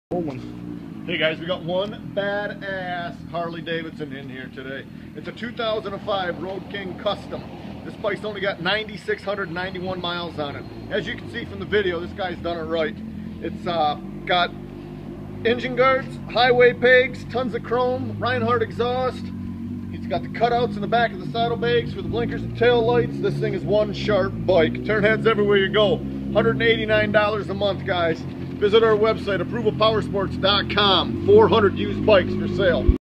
Hey guys, we got one badass Harley Davidson in here today. It's a 2005 Road King Custom. This bike's only got 9,691 miles on it. As you can see from the video, this guy's done it right. It's got engine guards, highway pegs, tons of chrome, Reinhardt exhaust. He's got the cutouts in the back of the saddlebags for the blinkers and tail lights. This thing is one sharp bike. Turn heads everywhere you go. $189 a month, guys. Visit our website, approvalpowersports.com. 400 used bikes for sale.